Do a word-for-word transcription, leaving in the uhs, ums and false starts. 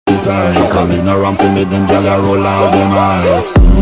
inside. Calling around to me, them gyal a roll out them eyes.